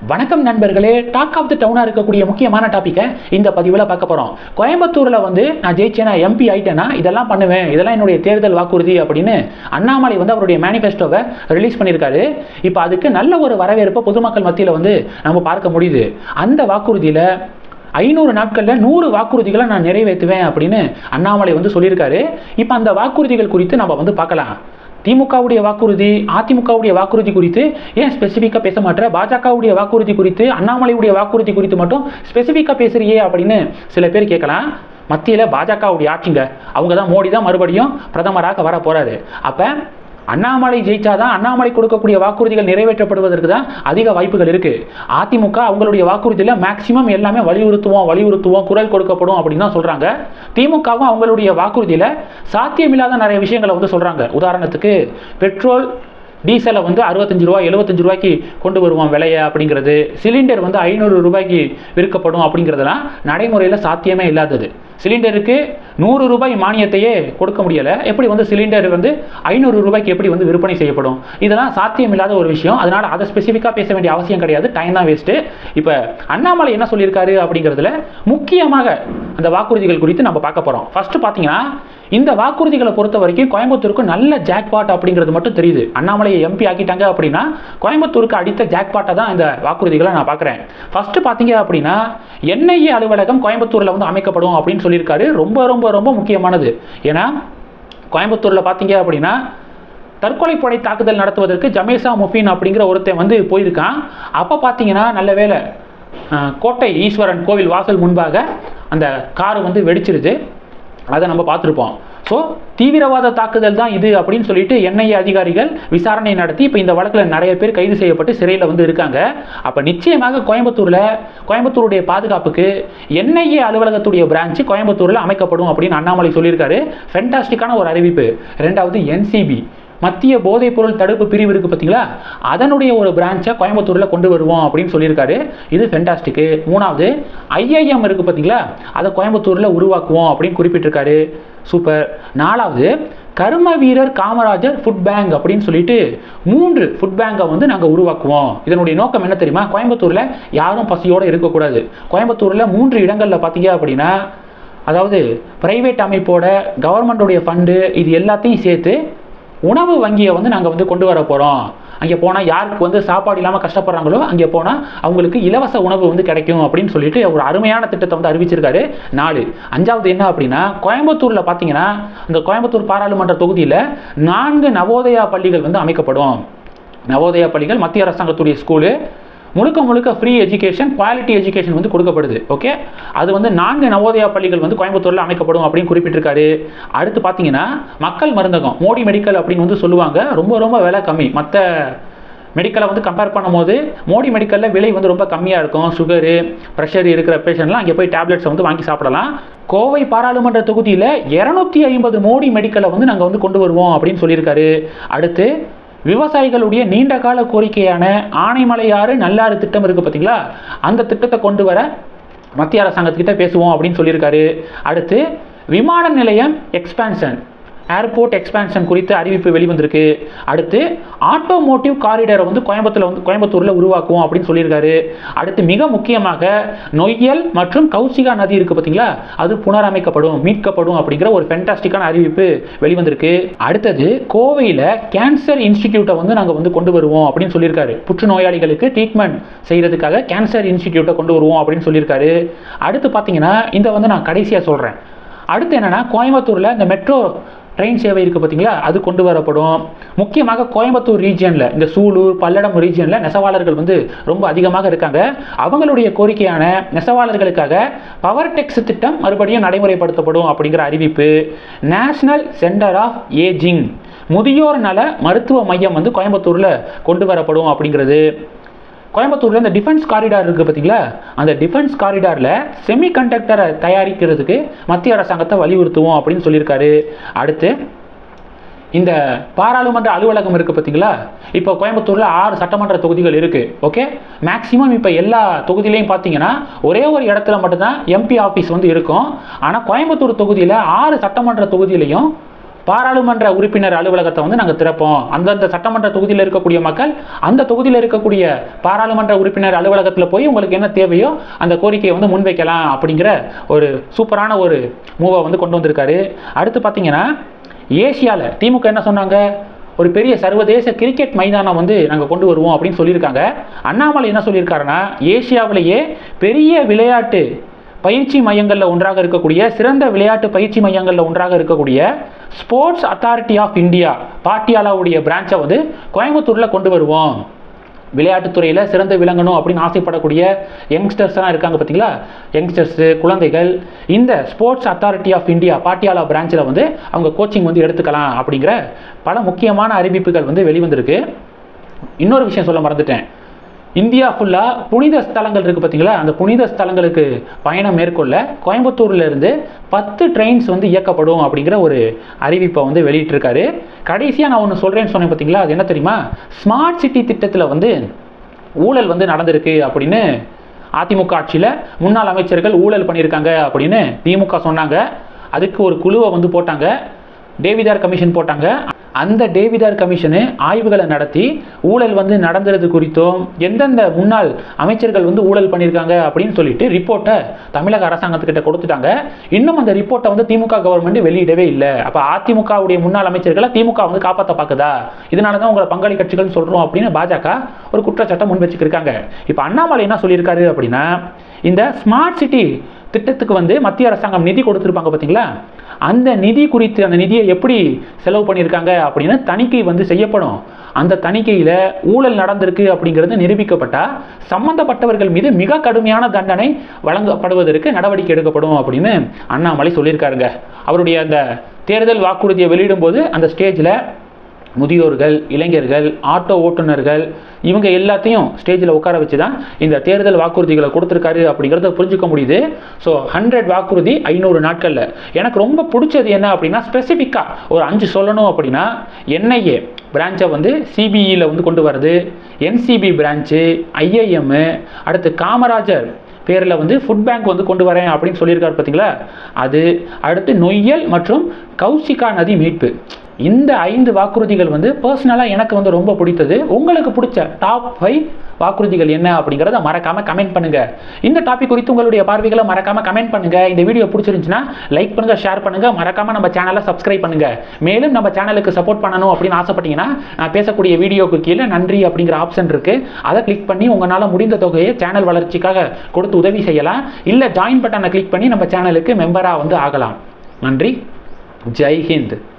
வணக்கம் நண்பர்களே, talk of the டவுனா இருக்கக்கூடிய முக்கியமான டாபிக்கை இந்த பதிவில் பார்க்க போகிறோம். கோயம்புத்தூரில் நான் ஜெயிச்சேனா, எம்பி ஆயிட்டேனா, இதெல்லாம் பண்ணுவேன், இதெல்லாம் என்னுடைய தேர்தல் வாக்குறுதி அப்படின்னு அண்ணாமலை அவருடைய மேனிஃபெஸ்டோவை ரிலீஸ் பண்ணியிருக்காரு. இப்போ அதுக்கு நல்ல ஒரு வரவேற்பை பொதுமக்கள் மத்தியில் நம்ம பார்க்க முடியுது. அந்த வாக்குறுதியில் 500 நாட்களில் 100 வாக்குறுதிகளை நான் நிறைவேற்றுவேன் அப்படின்னு அண்ணாமலை சொல்லியிருக்காரு. இப்போ அந்த வாக்குறுதிகள் குறித்து நம்ம பார்க்கலாம். திமுகவுடைய வாக்குறுதி, அதிமுகவுடைய வாக்குறுதி குறித்து ஏன் ஸ்பெசிஃபிக்காக பேச மாட்டேற? பாஜகவுடைய வாக்குறுதி குறித்து, அண்ணாமலையுடைய வாக்குறுதி குறித்து மட்டும் ஸ்பெசிஃபிக்காக பேசுறியே அப்படின்னு சில பேர் கேட்கலாம். மத்தியில் பாஜகவுடைய ஆட்சிங்க, அவங்க தான், மோடி தான் மறுபடியும் பிரதமராக வர போறாரு. அப்போ அண்ணாமலை ஜெயிச்சாதான் அண்ணாமலை கொடுக்கக்கூடிய வாக்குறுதிகள் நிறைவேற்றப்படுவதற்கு தான் அதிக வாய்ப்புகள் இருக்கு. அதிமுக அவங்களுடைய வாக்குறுதியில் மேக்சிமம் எல்லாமே வலியுறுத்துவோம், குரல் கொடுக்கப்படும் அப்படின்னு தான் சொல்றாங்க. திமுகவும் அவங்களுடைய வாக்குறுதியில் சாத்தியமில்லாத நிறைய விஷயங்களை சொல்றாங்க. உதாரணத்துக்கு பெட்ரோல் டீசலை 65 ரூபாய் 75 ரூபாய்க்கு கொண்டு வருவோம் விலையை அப்படிங்கிறது, சிலிண்டர் 500 ரூபாய்க்கு விற்கப்படும் அப்படிங்கிறதுலாம் நடைமுறையில் சாத்தியமே இல்லாதது. சிலிண்டருக்கு 100 ரூபாய் மானியத்தையே கொடுக்க முடியலை, எப்படி சிலிண்டர் 500 ரூபாய்க்கு எப்படி விற்பனை செய்யப்படும்? இதெல்லாம் சாத்தியம் இல்லாத ஒரு விஷயம். அதனால அதை ஸ்பெசிஃபிக்காக பேச வேண்டிய அவசியம் கிடையாது, டைம் தான் வேஸ்ட்டு. இப்போ அண்ணாமலை என்ன சொல்லியிருக்காரு அப்படிங்கிறதுல முக்கியமாக அந்த வாக்குறுதிகள் குறித்து நம்ம பார்க்க போகிறோம். ஃபர்ஸ்ட் பார்த்தீங்கன்னா, இந்த வாக்குறுதிகளை பொறுத்த வரைக்கும் கோயம்புத்தூருக்கு நல்ல ஜாக்பாட் அப்படிங்கிறது மட்டும் தெரியுது. அண்ணாமலையை எம்பி ஆக்கிட்டாங்க அப்படின்னா கோயம்புத்தூருக்கு அடித்த ஜாக்பாட்டை தான் இந்த வாக்குறுதிகளை நான் பார்க்குறேன். ஃபர்ஸ்ட் பார்த்தீங்க அப்படின்னா, என்ஐஏ அலுவலகம் கோயம்புத்தூரில் அமைக்கப்படும் அப்படின்னு சொல்லியிருக்காரு. ரொம்ப ரொம்ப ரொம்ப முக்கியமானது. ஏன்னா கோயம்புத்தூரில் பார்த்தீங்க அப்படின்னா தற்கொலைப்படை தாக்குதல் நடத்துவதற்கு ஜமேசா முஃபின் அப்படிங்கிற ஒருத்தன் போயிருக்கான். அப்போ பார்த்தீங்கன்னா நல்ல வேலை கோட்டை ஈஸ்வரன் கோவில் வாசல் முன்பாக அந்த காரு வெடிச்சிருது. அதை நம்ம பார்த்துருப்போம். ஸோ தீவிரவாத தாக்குதல் தான் இது அப்படின்னு சொல்லிட்டு என்ஐஏ அதிகாரிகள் விசாரணை நடத்தி இப்போ இந்த வழக்கில் நிறைய பேர் கைது செய்யப்பட்டு சிறையில் இருக்காங்க. அப்போ நிச்சயமாக கோயம்புத்தூருடைய பாதுகாப்புக்கு என்ஐஏ அலுவலகத்துடைய பிரான்ச்சு கோயம்புத்தூரில் அமைக்கப்படும் அப்படின்னு அண்ணாமலை சொல்லியிருக்காரு. ஃபென்டாஸ்டிக்கான ஒரு அறிவிப்பு. ரெண்டாவது, என்சிபி மத்திய போதைப் பொருள் தடுப்பு பிரிவு இருக்குது பார்த்தீங்களா, அதனுடைய ஒரு பிரான்ச்சை கோயம்புத்தூரில் கொண்டு வருவோம் அப்படின்னு சொல்லியிருக்காரு. இது ஃபென்டாஸ்டிக்கு. மூணாவது, ஐஐஎம் இருக்குது பார்த்தீங்களா, அதை கோயம்புத்தூரில் உருவாக்குவோம் அப்படின்னு குறிப்பிட்டிருக்காரு. சூப்பர். நாலாவது, கர்ம வீரர் காமராஜர் ஃபுட் பேங்க் அப்படின்னு சொல்லிட்டு 3 ஃபுட் பேங்கை நாங்கள் உருவாக்குவோம். இதனுடைய நோக்கம் என்ன தெரியுமா? கோயம்புத்தூரில் யாரும் பசியோடு இருக்கக்கூடாது. கோயம்புத்தூரில் 3 இடங்களில் பார்த்தீங்க அப்படின்னா, அதாவது பிரைவேட் அமைப்போட, கவர்மெண்டோடைய ஃபண்டு, இது எல்லாத்தையும் சேர்த்து உணவு வங்கியை நாங்கள் கொண்டு வர போகிறோம். அங்கே போனால் யாருக்கு சாப்பாடு இல்லாமல் கஷ்டப்படுறாங்களோ அங்கே போனால் அவங்களுக்கு இலவச உணவு கிடைக்கும் அப்படின்னு சொல்லிட்டு ஒரு அருமையான திட்டத்தை அறிவிச்சிருக்காரு. 4. அஞ்சாவது என்ன அப்படின்னா, கோயம்புத்தூரில் பார்த்தீங்கன்னா அந்த கோயம்புத்தூர் பாராளுமன்ற தொகுதியில் 4 நவோதயா பள்ளிகள் அமைக்கப்படும். நவோதயா பள்ளிகள் மத்திய அரசாங்கத்துடைய ஸ்கூலு, முழுக்க ஃப்ரீ எஜுகேஷன், குவாலிட்டி எஜுகேஷன் கொடுக்கப்படுது. ஓகே, அது 4 நவோதயா பள்ளிகள் கோயம்புத்தூரில் அமைக்கப்படும் அப்படின்னு குறிப்பிட்டிருக்காரு. அடுத்து பார்த்தீங்கன்னா மக்கள் மருந்தகம், மோடி மெடிக்கல் அப்படின்னு சொல்லுவாங்க. ரொம்ப ரொம்ப விலை கம்மி. மற்ற மெடிக்கலை கம்பேர் பண்ணும்போது மோடி மெடிக்கலில் விலை ரொம்ப கம்மியாக இருக்கும். சுகரு, ப்ரெஷர் இருக்கிற பேஷண்ட்லாம் அங்கே போய் டேப்லெட்ஸை வாங்கி சாப்பிடலாம். கோவை பாராளுமன்ற தொகுதியில் 250 மோடி மெடிக்கலை நாங்கள் கொண்டு வருவோம் அப்படின்னு சொல்லியிருக்காரு. அடுத்து, விவசாயிகளுடைய நீண்ட கால கோரிக்கையான ஆனைமலையாறு நல்லாறு திட்டம் இருக்குது பார்த்தீங்களா, அந்த திட்டத்தை கொண்டு வர மத்திய அரசாங்கத்துக்கிட்ட பேசுவோம் அப்படின்னு சொல்லியிருக்காரு. அடுத்து, விமான நிலையம் எக்ஸ்பான்ஷன், ஏர்போர்ட் எக்ஸ்பான்ஷன் குறித்து அறிவிப்பு வெளிவந்திருக்கு. அடுத்து, ஆட்டோமோட்டிவ் காரிடரை கோயம்புத்தூரில் உருவாக்குவோம் அப்படின்னு சொல்லியிருக்காரு. அடுத்து, மிக முக்கியமாக நொய்யல் மற்றும் கௌசிகா நதி இருக்குது பார்த்தீங்களா, அது புனரமைக்கப்படும், மீட்கப்படும் அப்படிங்கிற ஒரு ஃபென்டாஸ்டிக்கான அறிவிப்பு வெளிவந்திருக்கு. அடுத்தது, கோவையில் கேன்சர் இன்ஸ்டிடியூட்டை நாங்கள் கொண்டு வருவோம் அப்படின்னு சொல்லியிருக்காரு. புற்றுநோயாளிகளுக்கு ட்ரீட்மெண்ட் செய்கிறதுக்காக கேன்சர் இன்ஸ்டிடியூட்டை கொண்டு வருவோம் அப்படின்னு சொல்லியிருக்காரு. அடுத்து பார்த்தீங்கன்னா இந்த நான் கடைசியாக சொல்கிறேன். அடுத்து என்னென்னா, கோயம்புத்தூரில் இந்த மெட்ரோ ட்ரெயின் சேவை இருக்குது பார்த்தீங்களா, அது கொண்டு வரப்படும். முக்கியமாக கோயம்புத்தூர் ரீஜியனில், இந்த சூலூர் பல்லடம் ரீஜியனில் நெசவாளர்கள் ரொம்ப அதிகமாக இருக்காங்க. அவங்களுடைய கோரிக்கையான நெசவாளர்களுக்காக பவர் டெக்ஸ் திட்டம் மறுபடியும் நடைமுறைப்படுத்தப்படும் அப்படிங்கிற அறிவிப்பு. நேஷனல் சென்டர் ஆஃப் ஏஜிங், முதியோர் நல மருத்துவ மையம் கோயம்புத்தூரில் கொண்டு வரப்படும் அப்படிங்கிறது. கோயம்புத்தூரில் இந்த டிஃபென்ஸ் காரிடார் இருக்குது பார்த்தீங்களா, அந்த டிஃபென்ஸ் காரிடாரில் செமிகண்டக்டரை தயாரிக்கிறதுக்கு மத்திய அரசாங்கத்தை வலியுறுத்துவோம் அப்படின்னு சொல்லியிருக்காரு. அடுத்து, இந்த பாராளுமன்ற அலுவலகம் இருக்குது பார்த்தீங்களா, இப்போ கோயம்புத்தூரில் 6 சட்டமன்ற தொகுதிகள் இருக்குது. ஓகே, மேக்ஸிமம் இப்போ எல்லா தொகுதியிலையும் பார்த்தீங்கன்னா ஒரே ஒரு இடத்துல மட்டும்தான் எம்பி ஆஃபீஸ் இருக்கும். ஆனால் கோயம்புத்தூர் தொகுதியில் 6 சட்டமன்ற தொகுதியிலையும் பாராளுமன்ற உறுப்பினர் அலுவலகத்தை வந்து நாங்கள் திறப்போம். அந்தந்த சட்டமன்ற தொகுதியில் இருக்கக்கூடிய மக்கள் அந்த தொகுதியில் இருக்கக்கூடிய பாராளுமன்ற உறுப்பினர் அலுவலகத்தில் போய் உங்களுக்கு என்ன தேவையோ அந்த கோரிக்கையை வந்து முன்வைக்கலாம் அப்படிங்கிற ஒரு சூப்பரான ஒரு மூவை வந்து கொண்டு வந்திருக்காரு. அடுத்து பார்த்தீங்கன்னா ஏசியாவில் திமுக என்ன சொன்னாங்க, ஒரு பெரிய சர்வதேச கிரிக்கெட் மைதானம் வந்து நாங்கள் கொண்டு வருவோம் அப்படின்னு சொல்லியிருக்காங்க. அண்ணாமலை என்ன சொல்லியிருக்காருன்னா, ஏசியாவிலேயே பெரிய விளையாட்டு பயிற்சி மையங்களில் ஒன்றாக இருக்கக்கூடிய, சிறந்த விளையாட்டு பயிற்சி மையங்களில் ஒன்றாக இருக்கக்கூடிய ஸ்போர்ட்ஸ் அத்தாரிட்டி ஆஃப் இந்தியா பாட்டியாலாவுடைய பிரான்ச்சை வந்து கோயம்புத்தூரில் கொண்டு வருவோம். விளையாட்டுத்துறையில் சிறந்து விளங்கணும் அப்படின்னு ஆசைப்படக்கூடிய யங்ஸ்டர்ஸ்லாம் இருக்காங்க பார்த்தீங்களா, யங்ஸ்டர்ஸு, குழந்தைகள் இந்த sports authority of India Patiala பிரான்ச்சில் வந்து அவங்க கோச்சிங் வந்து எடுத்துக்கலாம் அப்படிங்கிற பல முக்கியமான அறிவிப்புகள் வந்து வெளிவந்திருக்கு. இன்னொரு விஷயம் சொல்ல மறந்துட்டேன், இந்தியா ஃபுல்லாக புனித ஸ்தலங்கள் இருக்குது பார்த்தீங்களா, அந்த புனித ஸ்தலங்களுக்கு பயணம் மேற்கொள்ள கோயம்புத்தூர்லேருந்து 10 ட்ரெயின்ஸ் வந்து இயக்கப்படும் அப்படிங்கிற ஒரு அறிவிப்பை வந்து வெளியிட்டிருக்காரு. கடைசியாக நான் ஒன்று சொல்கிறேன்னு சொன்னேன் பார்த்தீங்களா, அது என்ன தெரியுமா, ஸ்மார்ட் சிட்டி திட்டத்தில் வந்து ஊழல் வந்து நடந்திருக்கு அப்படின்னு அதிமுக ஆட்சியில் முன்னாள் அமைச்சர்கள் ஊழல் பண்ணியிருக்காங்க அப்படின்னு திமுக சொன்னாங்க. அதுக்கு ஒரு குழுவை வந்து போட்டாங்க, டேவிதார் கமிஷன் போட்டாங்க. அந்த டேவிதார் கமிஷனு ஆய்வுகளை நடத்தி ஊழல் வந்து நடந்தது குறித்தும் எந்தெந்த முன்னாள் அமைச்சர்கள் வந்து ஊழல் பண்ணியிருக்காங்க அப்படின்னு சொல்லிட்டு ரிப்போர்ட்டை தமிழக அரசாங்கத்துக்கிட்ட கொடுத்துட்டாங்க. இன்னும் அந்த ரிப்போர்ட்டை வந்து திமுக கவர்மெண்ட் வெளியிடவே இல்லை. அப்போ அதிமுகவுடைய முன்னாள் அமைச்சர்களை திமுக வந்து காப்பாற்ற பார்க்குதா, இதனால தான் உங்களை பங்காளி கட்சிகள் சொல்கிறோம் அப்படின்னு பாஜக ஒரு குற்றச்சாட்டை முன் வச்சுக்கிருக்காங்க. இப்போ அண்ணாமலை என்ன சொல்லியிருக்காரு அப்படின்னா, இந்த ஸ்மார்ட் சிட்டி திட்டத்துக்கு வந்து மத்திய அரசாங்கம் நிதி கொடுத்துருப்பாங்க பார்த்தீங்களா, அந்த நிதி குறித்து அந்த நிதியை எப்படி செலவு பண்ணியிருக்காங்க அப்படின்னு தணிக்கை வந்து செய்யப்படும். அந்த தணிக்கையில் ஊழல் நடந்திருக்கு அப்படிங்கிறது நிரூபிக்கப்பட்டால் சம்பந்தப்பட்டவர்கள் மீது மிக கடுமையான தண்டனை வழங்கப்படுவதற்கு நடவடிக்கை எடுக்கப்படும் அப்படின்னு அண்ணாமலை சொல்லியிருக்காருங்க. அவருடைய அந்த தேர்தல் வாக்குறுதியை வெளியிடும் போது அந்த ஸ்டேஜில் முதியோர்கள், இளைஞர்கள், ஆட்டோ ஓட்டுநர்கள் இவங்க எல்லாத்தையும் ஸ்டேஜில் உட்கார வச்சு தான் இந்த தேர்தல் வாக்குறுதிகளை கொடுத்துருக்காரு அப்படிங்கிறத புரிஞ்சுக்க முடியுது. ஸோ 100 வாக்குறுதி 500 நாட்களில். எனக்கு ரொம்ப பிடிச்சது என்ன அப்படின்னா, ஸ்பெசிஃபிக்காக ஒரு 5 சொல்லணும் அப்படின்னா, என்ஐஏ பிரான்ச்சை வந்து சிபிஇயில் வந்து கொண்டு வருது, என்சிபி பிரான்ச்சு, ஐஐஎம், அடுத்து காமராஜர் பேரில் வந்து ஃபுட் பேங்க் வந்து கொண்டு வரேன் அப்படின்னு சொல்லியிருக்காரு பார்த்தீங்களா, அது, அடுத்து நொய்யல் மற்றும் கௌசிகா நதி மீட்பு. இந்த 5 வாக்குறுதிகள் வந்து பர்சனலாக எனக்கு வந்து ரொம்ப பிடித்தது. உங்களுக்கு பிடிச்ச டாப் 5 வாக்குறுதிகள் என்ன அப்படிங்கிறத மறக்காமல் கமெண்ட் பண்ணுங்கள். இந்த டாபிக் குறித்து உங்களுடைய பார்வைகளை மறக்காமல் கமெண்ட் பண்ணுங்கள். இந்த வீடியோ பிடிச்சிருந்துச்சுன்னா லைக் பண்ணுங்கள், ஷேர் பண்ணுங்கள், மறக்காமல் நம்ம சேனலை சப்ஸ்கிரைப் பண்ணுங்கள். மேலும் நம்ம சேனலுக்கு சப்போர்ட் பண்ணணும் அப்படின்னு ஆசைப்பட்டீங்கன்னா நான் பேசக்கூடிய வீடியோக்கு கீழே நன்றி அப்படிங்கிற ஆப்ஷன் இருக்குது, அதை கிளிக் பண்ணி உங்களால் முடிந்த தொகையை சேனல் வளர்ச்சிக்காக கொடுத்து உதவி செய்யலாம். இல்லை ஜாயின் பட்டனை கிளிக் பண்ணி நம்ம சேனலுக்கு மெம்பராக வந்து ஆகலாம். நன்றி, ஜெய் ஹிந்த்.